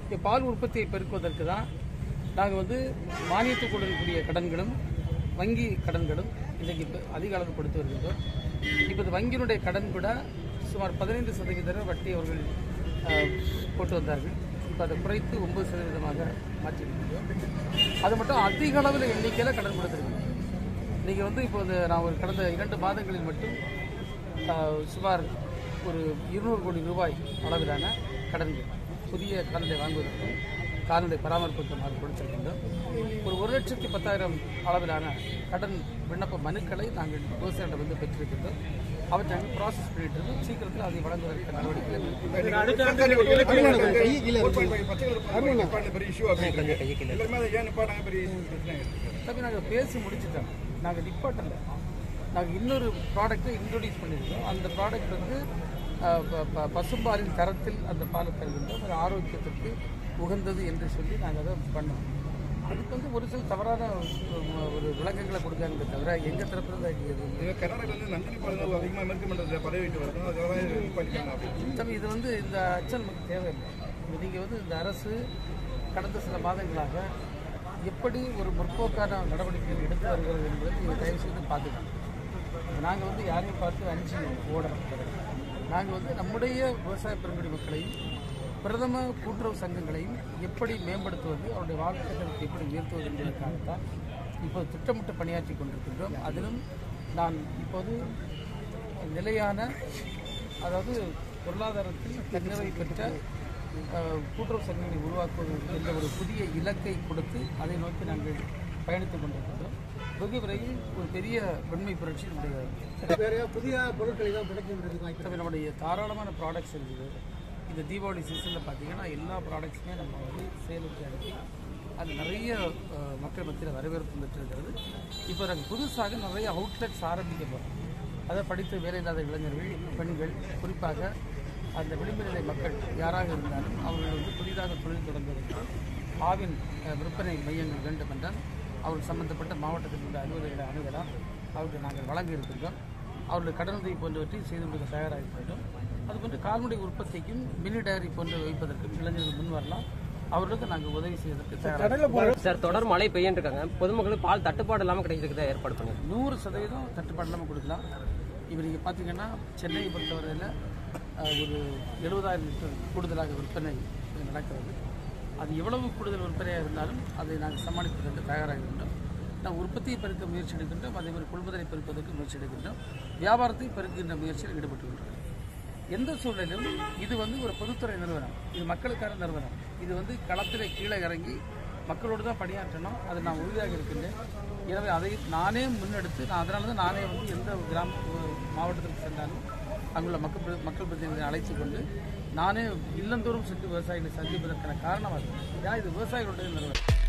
பால் உற்பத்தியை பெருக்குவதற்கு தான் நாங்கள் வந்து மானியத்துக்கு கொடுக்கக்கூடிய கடன்களும் வங்கி கடன்களும் இன்றைக்கு அதிக அளவு கொடுத்து வருகின்றோம். இப்போ வங்கியினுடைய கடன் கூட சுமார் 15% வட்டி அவர்கள் போட்டு வந்தார்கள். இப்போ அதை குறைத்து 9% மாற்றிருக்கின்றோம். அது மட்டும் அதிக அளவில் எண்ணிக்கையில் கடன் கொடுத்துருக்கோம். நீங்கள் வந்து இப்போ நான் ஒரு கடந்த 2 மாதங்களில் மட்டும் சுமார் ஒரு 200 கோடி ரூபாய் அளவிலான கடன்கள் புதிய கால்நடை வாங்குவதற்கும் கால்நடை பராமரிப்புக்கும் கொடுத்திருக்கின்றோம். ஒரு 1,10,000 அளவிலான கடன் விண்ணப்ப மனுக்களை நாங்கள் விவசாயிகளிடம் வந்து பெற்றிருக்கின்றோம். அவற்றை நாங்கள் ப்ராசஸ் பண்ணிட்டு இருக்கோம். சீக்கிரத்தில் அதை வழங்குவதற்கு நடவடிக்கைகள் நாங்கள் பேசி முடிச்சுட்டோம். நாங்கள் நிப்பாட்டல, நாங்கள் இன்னொரு ப்ராடக்டை இன்ட்ரோடியூஸ் பண்ணியிருக்கோம். அந்த ப்ராடக்ட் வந்து பசும்பாலின் தரத்தில் அந்த பாலை தருகின்றோம். அது ஆரோக்கியத்திற்கு உகந்தது என்று சொல்லி நாங்கள் அதை பண்ணோம். அதுக்கு வந்து ஒரு சில தவறான ஒரு விளக்கங்களை கொடுக்காங்க தவிர எங்கள் தரப்புல தான் கர்நாடகாவில் நந்தினி பால் அதிகமாக மேற்கொண்டு பதவிட்டு வருது. இது வந்து இந்த அச்சல் நமக்கு தேவையில்லை. நீங்கள் வந்து இந்த அரசு கடந்த சில மாதங்களாக எப்படி ஒரு முற்போக்கான நடவடிக்கைகள் எடுத்து வருகிறது என்பதை நீங்கள் தயவு செய்து பார்த்துக்கணும். நாங்கள் வந்து யாரையும் பார்த்து அஞ்சு ஓடணும். நாங்கள் வந்து நம்முடைய விவசாய பெருங்குடி மக்களையும் பிரதம கூட்டுறவு சங்கங்களையும் எப்படி மேம்படுத்துவது, அவருடைய வாழ்க்கைத்தரத்தை எப்படி உயர்த்துவது என்பதற்காகத்தான் இப்போது திட்டமிட்டு பணியாற்றி கொண்டிருக்கின்றோம். அதிலும் நான் இப்போது நிலையான, அதாவது பொருளாதாரத்தில் தன்னிறைவு பெற்ற கூட்டுறவு சங்கங்களை உருவாக்குவது என்ற ஒரு புதிய இலக்கை கொடுத்து அதை நோக்கி நாங்கள் பயணித்துக் கொண்டிருக்கின்றோம். வெகு விரைவில் ஒரு பெரிய வெண்மை புரட்சி நம்முடைய புதிய பொருட்களை தான் கிடைக்கும். நம்முடைய தாராளமான ப்ராடக்ட்ஸ் இருக்குது. இந்த தீபாவளி சீசனில் பார்த்தீங்கன்னா எல்லா ப்ராடக்ட்ஸுமே நம்ம வந்து சேலுக்கு அனுப்பி அது நிறைய மக்கள் மத்தியில் வரவேற்பு பெற்றிருக்கிறது. இப்போ நாங்கள் புதுசாக நிறைய அவுட்லெட்ஸ் ஆரம்பிக்க போகிறோம். அதை படித்து வேலையில்லாத இளைஞர்கள், பெண்கள், குறிப்பாக அந்த விளிம்பு நிலை மக்கள் யாராக இருந்தாலும் அவர்கள் வந்து புதிதாக தொழில் தொடங்குவதற்கு ஆவின் விற்பனை மையங்கள் வேண்டும் என்றால் அவர்கள் சம்பந்தப்பட்ட மாவட்டத்தில் உள்ள அலுவலர்களை அணுகலாம். அவருக்கு நாங்கள் வழங்க இருக்கின்றோம். அவர்களுடைய கடனுதவி போன்றவற்றை செய்து கொடுக்க தயாராக இருக்கிறோம். அதுபோன்று கால்நடை உற்பத்திக்கும் மினி டயரி போன்று வைப்பதற்கும் இளைஞர்கள் முன் வரலாம். அவர்களுக்கு நாங்கள் உதவி செய்வதற்கு தயாராக. சார், தொடர் மழை பெய்யின்னு இருக்காங்க. பொதுமக்களுக்கு பால் தட்டுப்பாடு இல்லாமல் கிடைக்கிறதுக்கு ஏற்பாடு பண்ணி 100% தட்டுப்பாடு இல்லாமல் கொடுக்கலாம். இப்போ நீங்கள் பார்த்தீங்கன்னா சென்னையை பொறுத்தவரையில் ஒரு 70,000 லிட்டர் கூடுதலாக விற்பனை நடக்கிறது. அது எவ்வளவு கூடுதல் விற்பனையாக இருந்தாலும் அதை நாங்கள் சமாளிப்பதற்கு தயாராக இருக்கின்றோம். நாம் உற்பத்தியை பெருக்க முயற்சி எடுக்கின்றோம். அதேமாதிரி கொள்முதலை பெருப்பதற்கு முயற்சி எடுக்கின்றோம். வியாபாரத்தை பெருக்குகின்ற முயற்சியில் ஈடுபட்டுகின்றோம். எந்த சூழலிலும் இது வந்து ஒரு பொதுத்துறை நிறுவனம், இது மக்களுக்கான நிறுவனம். இது வந்து களத்தில் கீழே இறங்கி மக்களோடு தான் பணியாற்றணும். அது நான் உறுதியாக இருக்கின்றேன். எனவே அதை நானே முன்னெடுத்து அதனால தான் நானே வந்து எந்த மாவட்டத்திற்கு சென்றாலும் அங்குள்ள மக்கள் பிரதிநிதிகளை அழைத்து கொண்டு நானே இல்லந்தோறும் சென்று விவசாயிகளை சந்திப்பதற்கான காரணம் அது. ஏன்னா இது விவசாயிகளுடைய நிறுவனம்.